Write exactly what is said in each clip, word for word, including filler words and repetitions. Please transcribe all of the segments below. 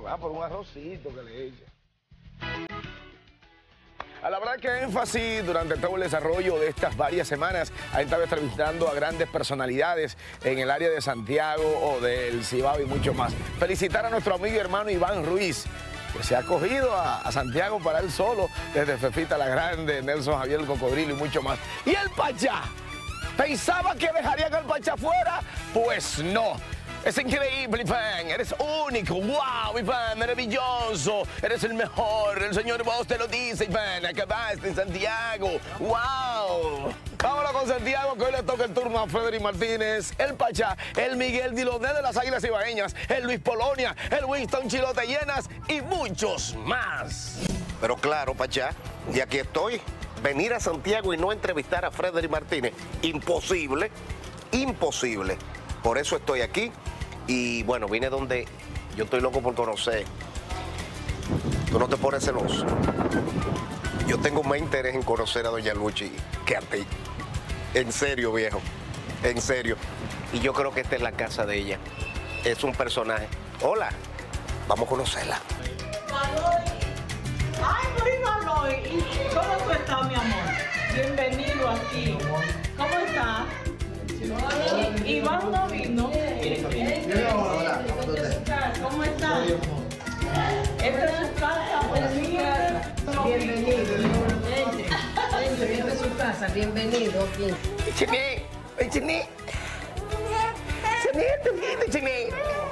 va por un arrocito que le eche. A la verdad que énfasis durante todo el desarrollo de estas varias semanas ha estado entrevistando a grandes personalidades en el área de Santiago o del Cibao y mucho más. Felicitar a nuestro amigo y hermano Iván Ruiz, que se ha acogido a, a Santiago para él solo, desde Fefita la Grande, Nelson Javier el Cocodrilo y mucho más. ¿Y el Pachá? ¿Pensaba que dejarían al Pachá fuera? Pues no. Es increíble, Iván, eres único, wow, Iván, maravilloso, eres el mejor, el señor vos te lo dice, Iván, acabaste en Santiago, wow. Vámonos con Santiago, que hoy le toca el turno a Frederick Martínez, el Pachá, el Miguel Diloné de las Águilas Ibaeñas, el Luis Polonia, el Winston Chilote Llenas y muchos más. Pero claro, Pachá, y aquí estoy, venir a Santiago y no entrevistar a Frederick Martínez, imposible, imposible, por eso estoy aquí. Y bueno, vine donde yo estoy loco por conocer. Tú no te pones celoso. Yo tengo más interés en conocer a doña Luchi que a ti. En serio, viejo. En serio. Y yo creo que esta es la casa de ella. Es un personaje. Hola. Vamos a conocerla. Maloy. Ay, María Maloy. ¿Cómo tú estás, mi amor? Bienvenido aquí. ¿Cómo estás? Iván no vino. ¿Cómo está? Esta es su casa, bienvenido. Entre, esta es su casa, bienvenido aquí. Chiné, chiné. Chiné, chiné.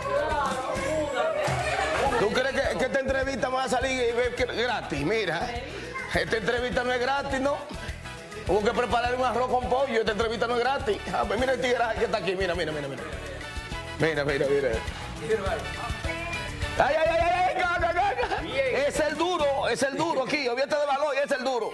¿Tú crees que, que esta entrevista me va a salir gratis? Mira, esta entrevista no es gratis, ¿no? Hubo que preparar un arroz con pollo, esta entrevista no es gratis. Ah, pues mira el tigreaje que está aquí, mira, mira, mira, mira. Mira, mira, mira. Ay, ay, ay, ay, gaga, gaga. Es el duro, es el duro aquí, olvídate de valor, es el duro.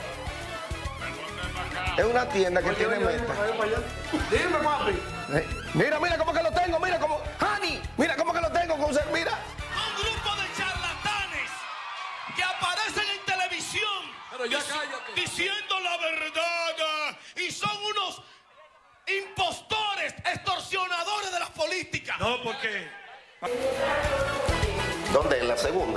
Es una tienda que tiene meta. Dime, papi. Mira, mira cómo que lo tengo, mira cómo. Hani, mira cómo que lo tengo con ser, mira. Un grupo de charlatanes que aparecen en televisión Pero ya dic- cállate. diciendo la verdad y son unos impostores, extorsionadores de la política. No, porque ¿Dónde? En la segunda.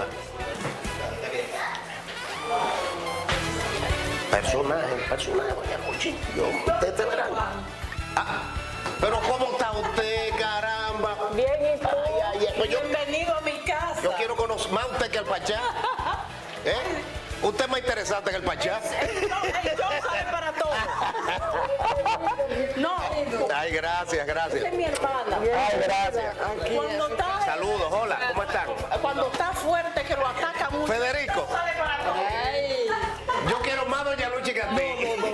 Personaje, personaje, doña Luchi. Yo, ustedes te verán. Ah, pero ¿cómo está usted, caramba? Bien, ¿y tú? Ay, ay, ay, pues yo, Bienvenido a mi casa. yo quiero conocer más a usted que al Pachá. ¿Eh? Usted es más interesante que el Pachá. No, el John sabe para todo. No, Ay, gracias, gracias. esa es mi hermana. Ay, gracias. Cuando está, Saludos, hola, ¿cómo están? cuando está fuerte, que lo ataca mucho. Federico. Sabe para todo. Yo quiero más a doña Luchi que a ti.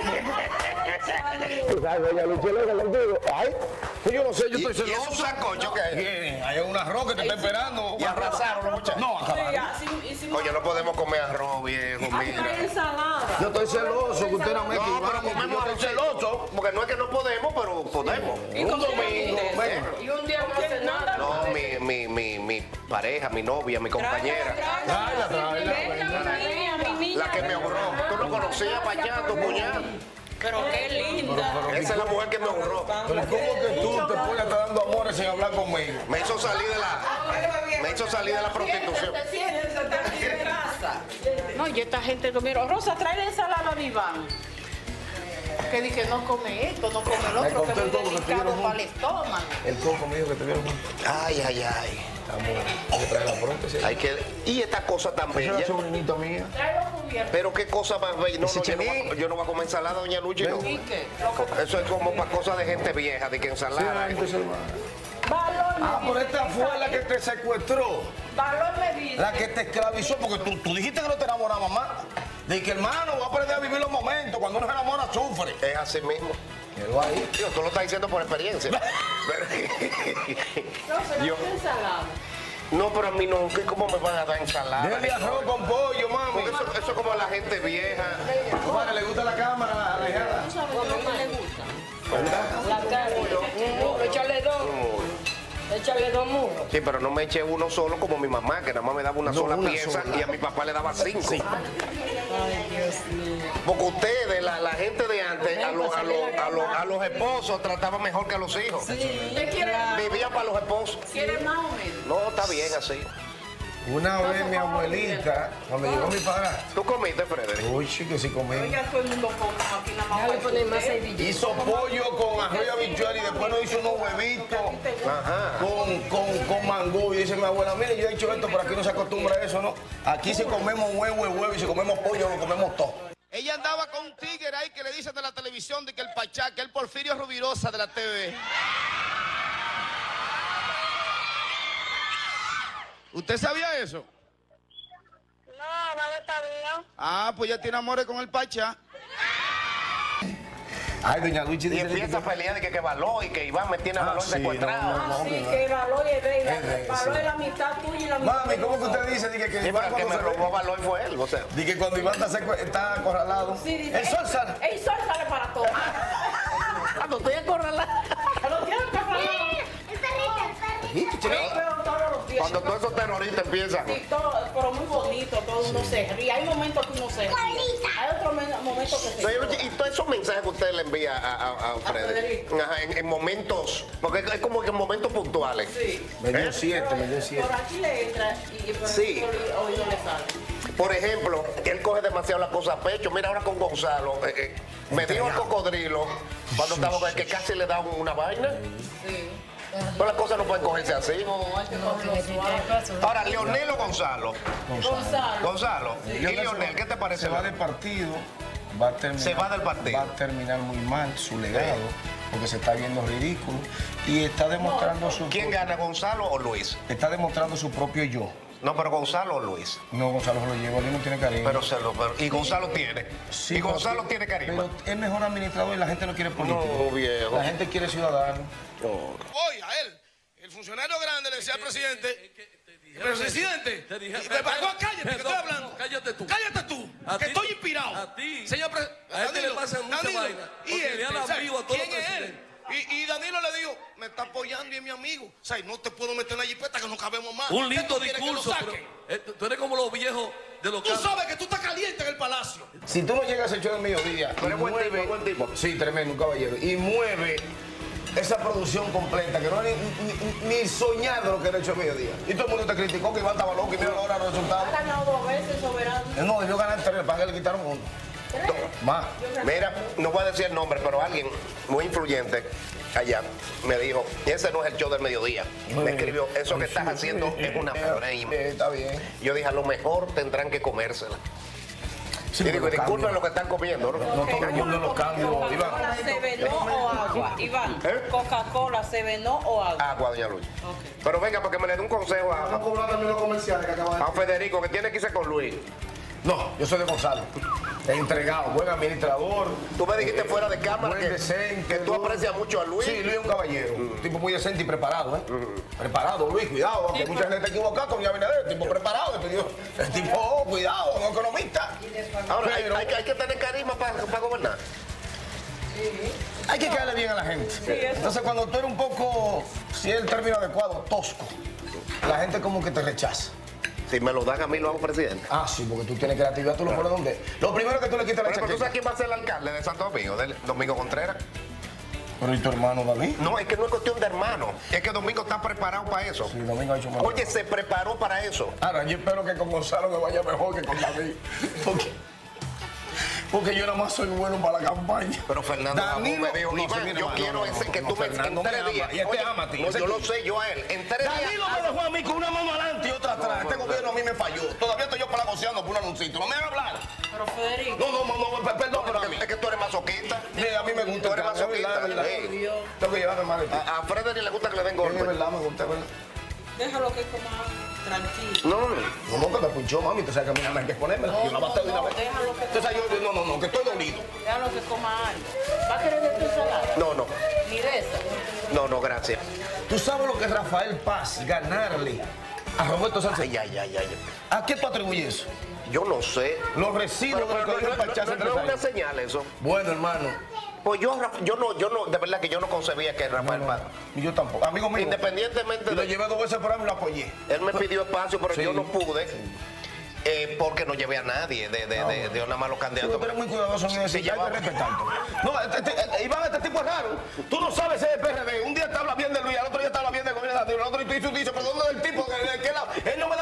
Tú sabes, doña Luchi, loca contigo. Ay, pues yo no sé, yo ¿Y, estoy y es un celoso. sancocho que es? Bien, hay un arroz que te está esperando. Y arrasaron los muchachos. No, Sí, acabaron. así hicimos. Oye, no podemos comer arroz, viejo, Hay mira. ensalada. Yo estoy celoso que usted no me No, pero equivoque. Yo comemos estoy arroz celoso. porque no es que no podemos, pero podemos. Y con domingo. ¿Eh? Y un día no hace nada. No, mi, mi, mi, mi pareja, mi novia, mi compañera, Tráela, tráela. Mi niña. la que me ahorró. Tú no conocías para allá, tu cuñada. Pero qué linda. Esa es la mujer que me ahorró. Pero ¿cómo que tú te pones a estar dando amores sin hablar conmigo? Me hizo salir de la, me hizo salir de la prostitución. No, y esta gente comieron. Rosa, trae la ensalada a Iván. Que dije, no come esto, no come el Me otro, que contó es el muy coco que te delicado dieron para el estómago. El coco mío que te vieron. Ay, ay, ay. Hay que traerla pronto, sí. Hay que, y esta cosa tan Esa es la bella. sobrinita mía. Trae los cubiertos. Pero qué cosa más bella. No, Ese no, yo, no, chimín. voy a- yo no voy a comer ensalada, doña Luchi. No. ¿Y qué? Eso es como para cosas de gente vieja, de que ensalada. Valor Ah, me pero dice. esta fue la que te secuestró. Valor me dice. La que te esclavizó, porque tú, tú dijiste que no te enamorabas más. De que hermano, va a aprender a vivir los momentos. Cuando uno se enamora, sufre. Es así mismo. Pero ahí. Tío, tú lo estás diciendo por experiencia. Rosa, Yo- la ensalada. No, pero a mí no, ¿qué- ¿cómo me van a dar ensalada? Dele arroz con pollo, mami. Porque eso, eso es como a la gente vieja. Vale, le gusta la cámara, la alejada. ¿Tú sabes lo que me le gusta? La carne. Un muro, échale dos. Échale dos muros. Sí, pero no me eché uno solo como mi mamá, que nada más me daba una No, sola una pieza sola. y a mi papá le daba cinco. Ay, Dios mío. Porque ustedes, la, la gente de antes, a, los- a, los- a, los- a los esposos trataban mejor que a los hijos. ¿Usted quiere, Vivían para los esposos. quiere más o menos? No, está bien así. Una vez mi abuelita, cuando llegó mi padrastro. ¿Tú comiste, Frederick? Uy, que sí comí. Oiga, todo el mundo come aquí nada más. Ya le ponen más servilleta. Hizo pollo con arroz y habichuela y después nos hizo unos huevitos con, con, con mango. Y dice mi abuela, mire, yo he hecho esto, pero aquí no se acostumbra a eso, ¿no? Aquí si comemos huevo, es huevo, y si comemos pollo, lo comemos todo. Ella andaba con un tigre ahí que le dice de la televisión de que el Pachá, que el Porfirio Rubirosa de la T V. ¿Usted sabía eso? No, no está bien. Ah, pues ya tiene amores con el Pachá. Ay, doña Luchi Y dice empieza a pelear de que, que Baló y que Iván me tiene a Ah, Baló sí, secuestrado. no, no, Ah, sí, que valor es rey. Es rey, Valor sí. es la mitad tuya y la mitad. Mami, ¿cómo que usted dice? Dice que Sí, Iván pero el que cuando me se robó ve- Baló fue él, o sea. Dice que cuando Iván está, secu- está acorralado, Sí, dice, el sol sale. El sol sale para todo. Cuando estoy acorralado. Lo tienen que acorralar. El perrito, el perrito. Pero todos los días. Cuando todos esos terroristas empiezan. Sí, todo, pero muy bonito, todo uno se ríe. Hay momentos que uno se ríe. Hay otros men- momentos que se Doña ríe. Luchi, y todos esos mensajes que usted le envía a, a, a Frederick, Federico. Ajá, en, en momentos, porque es como que en momentos puntuales. Sí. Me dio ¿Eh? siete, me dio siete. Por aquí le entra y por Sí. aquí hoy no le sale. Por ejemplo, él coge demasiado la cosa a pecho. Mira ahora con Gonzalo, eh, eh, me dijo el cocodrilo cuando estaba que casi le daban una vaina. Sí. Pero las cosas no pueden cogerse así. No, hay que cogerlo suave. Ahora, Leonel o Gonzalo. Gonzalo. Gonzalo. ¿Y Leonel qué te parece? Se va del partido, va a terminar, Se va del partido. va a terminar muy mal su legado, porque se está viendo ridículo y está demostrando su ¿Quién gana, Gonzalo o Luis? está demostrando su propio yo. No, pero Gonzalo o Luis. No, Gonzalo se lo lleva, él no tiene cariño. Pero se lo. pero- y Gonzalo tiene. Sí, y Gonzalo pero- tiene carisma. Pero es mejor administrador y la gente no quiere político. No, viejo. La gente quiere ciudadano. Hoy a él, el funcionario grande le decía al presidente, pero presidente, te dije- y me pagó, cállate, que perdón, estoy hablando. no, cállate tú. Cállate tú, A que ti. estoy inspirado. A ti. Señor presidente. A este le pasan muchas vainas, Y porque él, le dan o sea, vivo a todos ¿quién los es él? presidentes. Y, y Danilo le dijo, me está apoyando y es mi amigo. O sea, no te puedo meter en la jipeta que no cabemos más. Un ¿Qué lindo tú quieres que lo discurso, saque? pero eh, tú eres como los viejos de los Tú campos. sabes que tú estás caliente en el palacio. Si tú no llegas al show del mediodía, Pero y es buen mueve- tipo, buen tipo. Sí, tremendo, un caballero. Y mueve esa producción completa, que no es ni, ni, ni soñar de lo que era el show del mediodía. Y todo el mundo te criticó que Iván estaba loco y mira ahora los Ha resultados. ganado dos veces soberano. Él no debió ganar tres, para que le quitaron uno. Más. Mira, no voy a decir el nombre, pero alguien muy influyente allá me dijo, ese no es el show del mediodía. Me escribió, eso que estás haciendo es una frame. Eh, Está bien. Yo dije, a lo mejor tendrán que comérsela. Sí, y digo, pero disculpen cambia. lo que están comiendo, ¿no? No todo el mundo los cambios, Iván. ¿Coca-Cola, Sevenó o agua? Iván, ¿Eh? ¿Coca-Cola, Sevenó o agua? Agua, doña Luis. Pero venga, porque me le dé un consejo a, cobrar también los comerciales que acaban a Federico, que tiene que irse con Luis. No, yo soy de Gonzalo. Entregado, buen administrador. Tú me dijiste fuera de cámara buen que, decente, que tú buen- aprecias mucho a Luis. Sí, Luis es un caballero. Un tipo muy decente y preparado, ¿eh? Preparado, Luis, cuidado, aunque mucha gente está equivocada con mi Abinader. El tipo preparado, el tipo, el tipo oh, cuidado, un economista. Ahora, hay, Pero hay que- hay que tener carisma para, para gobernar. hay que caerle bien a la gente. Entonces, cuando tú eres un poco, si es el término adecuado, tosco, la gente como que te rechaza. Si me lo dan a mí, lo hago presidente. Ah, sí, porque tú tienes creatividad, tú lo pones donde. Lo primero que tú le quitas la Bueno, pero tú sabes chaqueta. quién va a ser el alcalde de Santo Domingo, del Domingo Contreras. Pero ¿y tu hermano David? No, es que no es cuestión de hermano. Es que Domingo está preparado para eso. Sí, Domingo ha hecho mal. Oye, se preparó para eso. Ahora, yo espero que con Gonzalo me vaya mejor que con David. Porque, porque yo nada más soy bueno para la campaña. Pero Fernando Ramón me dijo, no, Iván, sí, mira, yo no, quiero no, ese no, que no, tú me Fernando en tres me días. ama, y este Oye, ama a ti, no, ese yo tú. lo sé, yo a él. En tres días. Danilo me dejó a mí con una mano adelante y otra atrás. Este gobierno a mí me falló. Todavía estoy yo palagoceando por un anuncito. No me hagan hablar. Pero Federico. No, no, no, no, perdón, pero a mí. Es que tú eres masoquista. Sí, a mí me gusta. Tú eres es verdad, masoquista. es verdad. Sí. Tengo que llevarme mal de ti. A, a Frederick le gusta que le den Es golpe. verdad, me gusta, es verdad. Déjalo que coma tranquilo. No, No, no, que me punchó, mami. Tú sabes que a mí nada más hay que ponérmela. No, Yo la bateo de una no, vez. déjalo que Entonces, yo, no, no, no, que estoy dolido. Déjalo que coma algo. ¿Va a querer de tu ensalada? no, no. Ni de esa. No, no, gracias. ¿Tú sabes lo que es Rafael Paz ganarle a Roberto Sánchez? Ay, ay, ay, ay. ¿A qué tú atribuyes eso? Yo no sé. Los recibos Pero, del pero Colegio no, de no, Pachazo no, no es una empresario. señal eso. Bueno, hermano. Pues yo, yo no, yo no, de verdad que yo no concebía que Rafael No, Paz. no, yo tampoco. Amigo mío. Independientemente Y lo de. llevé dos veces por año y lo apoyé. Él me pidió espacio, pero Sí. yo no pude. eh, porque no llevé a nadie de, de, de, de una malos Tú candidatos. eres muy cuidadoso en eso. Sí, y hay que llevaba- respetarte. No, este, este, eh, Iván, este tipo es raro. Tú no sabes ser de P R D. Un día te habla bien de Luis, al otro día te habla bien de gobierno, al otro día tú dices, pero ¿dónde es el tipo? ¿De qué lado? Él no me da señal.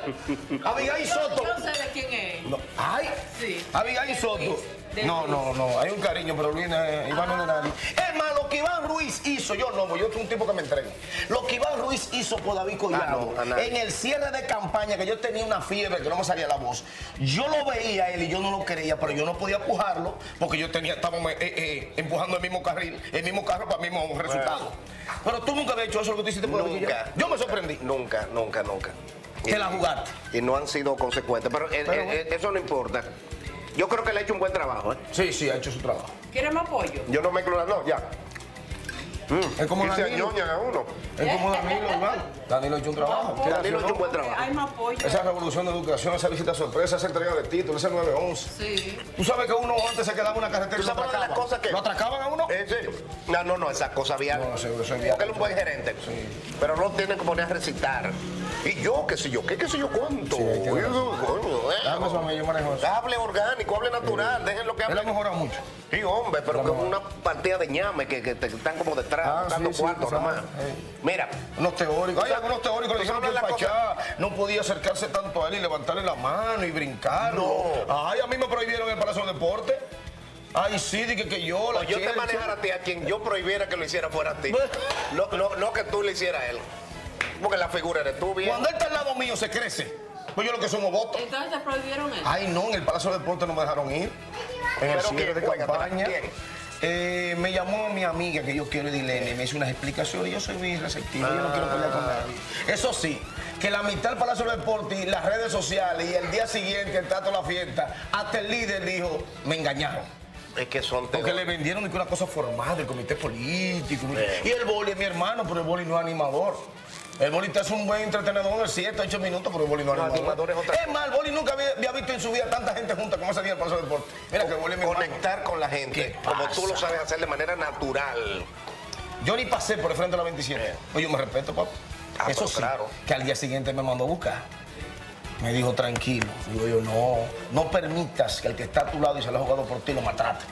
Abigail Soto. Yo sé de quién es. No. Ay, Sí. Abigail Soto. de No, Luis. no, no, hay un cariño, pero Luis eh, Iván no es de nadie. Es más, lo que Iván Ruiz hizo, yo no, yo soy un tipo que me entrego. Lo que Iván Ruiz hizo por David Collado, Ah, no, a nadie. en el cierre de campaña, que yo tenía una fiebre, que no me salía la voz, yo lo veía a él y yo no lo quería, pero yo no podía empujarlo, porque yo tenía, estábamos eh, eh, empujando el mismo carril, el mismo carro para el mismo resultado. Pero tú nunca habías hecho eso, lo que tú hiciste por David Nunca. Collado. Yo me sorprendí. Nunca, nunca, nunca. Te la jugaste. Y no han sido consecuentes, pero, eh, Pero eh, bueno. eso no importa. Yo creo que le ha hecho un buen trabajo, ¿eh? Sí, sí, ha hecho su trabajo. ¿Quieres más pollo? Yo no mezclo las dos, ya. Es como Y se Danilo. añoñan a uno. Es como Danilo, Iván. Danilo ha hecho un trabajo. ¿Qué Danilo ha hace, hecho un buen Eh, trabajo. Hay más pollo. Esa revolución de educación, esa visita sorpresa, esa entrega de títulos, ese nueve once. Sí. Tú sabes que uno antes se quedaba en una carretera ¿Tú y lo sabes una de las atracaban. cosas que- ¿Lo atracaban a uno? ¿En serio? No, no, no, esa cosa vial. No, seguro, soy Porque vial. él es un buen gerente. Pero no tienen que poner a recitar. Y yo, qué sé yo, qué, qué sé yo cuánto. Sí, hay que ver. Eso, coño, eh. Dame eso a mí, yo manejo eso. Hable orgánico, hable natural, dejen lo que Él ha hable. mejorado mucho. Sí, hombre, pero Él que ha es una partida de ñame que, que te están como detrás, Ah, dando sí, sí, cuartos tú nada sabes, más. eh. Mira, Unos teóricos. Hay Tú algunos teóricos que tú dijeron que el sabes la Pachá no podía acercarse tanto a él y levantarle la mano y brincarlo. No. Ay, a mí me prohibieron el Palacio de Deportes. Ay, sí, dije que yo, la o yo te Chelsea. manejara a ti, a quien yo prohibiera que lo hiciera fuera a ti. Bueno. No, no, no que tú le hicieras a él. Porque la figura eres tú, bien. Cuando él está al lado mío se crece. Pues yo lo que somos votos. Entonces te prohibieron eso. Ay, no, en el Palacio de Deportes no me dejaron ir. En el ¿Pero cierre quién? de Cuéntatela, campaña. ¿quién? Eh, me llamó mi amiga que yo quiero, Dilene, me hizo unas explicaciones. Yo soy muy receptivo, yo no quiero pelear con nadie. Eso sí, que la mitad del Palacio de Deportes y las redes sociales y el día siguiente, el trato de la fiesta, hasta el líder dijo, me engañaron. Es que son Porque le vendieron una cosa formal del comité político. Y el boli es mi hermano, pero el boli no es animador. El boli te hace un buen entretenedor en siete, ocho minutos, pero el boli no es No, animador. animador es otra Es más, el boli nunca había, había visto en su vida tanta gente junta como ese día en el Palacio de Deportes. Mira que el boli es mi hermano. conectar con la gente, ¿Qué como pasa? tú lo sabes hacer de manera natural. Yo ni pasé por el frente de la veintisiete. Oye, yo me respeto, papá. Ah, Eso pero sí, claro. que al día siguiente me mandó a buscar. Me dijo, tranquilo. Digo yo, no, no permitas que el que está a tu lado y se lo ha jugado por ti lo maltrate.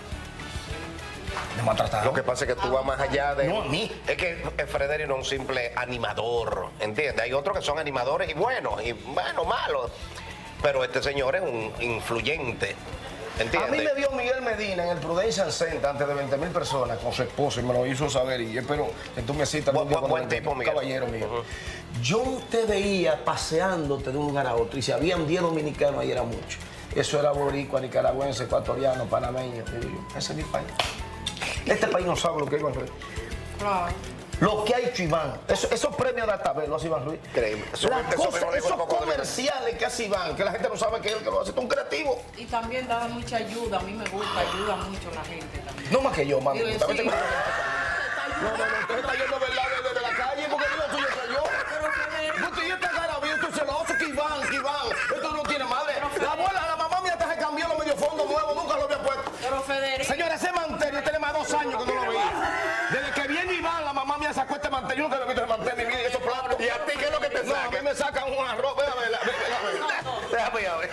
Me maltrataron. Lo que pasa es que tú vas más allá de... No, a mí. Es que el Frederick no es un simple animador, ¿entiendes? Hay otros que son animadores y buenos, y bueno, malos. Pero este señor es un influyente, A ¿entiendes? mí me vio Miguel Medina en el Prudential Center ante de veinte mil personas con su esposo y me lo hizo saber. Y yo espero que tú me citas. Bu- un día bu- cuando buen me- tipo, un Miguel. Caballero mío. Yo te veía paseándote de un lugar a otro y si habían diez dominicanos ahí era mucho. Eso era boricua, nicaragüense, ecuatoriano, panameño. Y digo yo, ese es mi país. Este país no sabe lo que es Iván Ruiz. Claro. Lo que ha hecho Iván, eso- esos premios de Altabel lo hace Iván Ruiz. Increíble. Eso- Las eso cosas- mismo dijo esos el Coco de Veras. comerciales que hace Iván, que la gente no sabe que es el que lo hace, es un creativo. Y también daba mucha ayuda. A mí me gusta, ayuda mucho a la gente también. No más que yo, mami. Digo, También sí. tengo- No, no, no, usted está yendo verdad desde la calle porque digo tuyo soy yo. Pero Federico, Usted ya está garabío, usted celoso, que Iván, que Iván. Esto no tiene madre. La abuela, la mamá mía hasta se cambió los medio fondos nuevos, nunca lo había puesto. pero Federico. Señora, ese mantel, yo tenía más de dos años que no lo veía. Desde que viene Iván, la mamá mía sacó este mantel. Yo nunca había visto ese mantel en mi vida y esos platos. ¿Y a ti qué es lo que te No, a saca? mí me sacan un arroz. Déjame ver, Déjame a ver.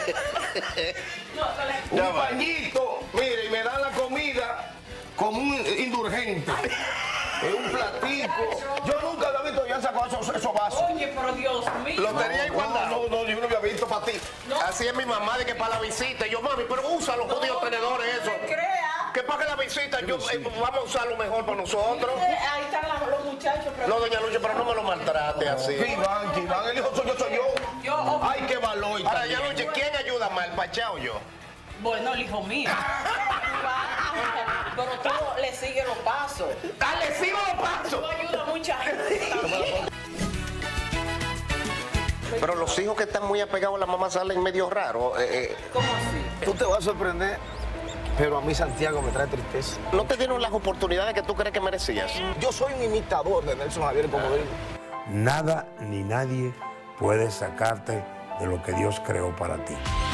un Ya va. pañito. Mire, y me dan la comida como un indulgente. Es un platico. Yo nunca había visto ya sacó esos, esos vasos. Oye, pero Dios mío. Lo tenía ahí guardado. No, no, yo no había visto para ti. Así es mi mamá de que para la visita. Y yo, mami, pero usa los jodidos tenedores eso. No te creas. Que para que la visita, yo, eh, vamos a usarlo mejor para nosotros. Ahí están la- los muchachos. pero- No, doña Lucha, pero no me lo maltrate así. Que Iván, que Iván, el hijo soy yo, soy yo. Yo, Ay, qué valor. Ahora, doña Lucha, ¿quién ayuda más, el Pachá o yo? bueno, el hijo mío. Pero tú le sigues los pasos. ¡Dale, sigo los pasos! Tú ayudas a mucha gente también. Pero los hijos que están muy apegados a la mamá salen medio raros. eh, eh. ¿Cómo así? Tú te vas a sorprender, pero a mí Santiago me trae tristeza. ¿No te dieron las oportunidades que tú crees que merecías? Yo soy un imitador de Nelson Javier Cocodrilo. Nada ni nadie puede sacarte de lo que Dios creó para ti.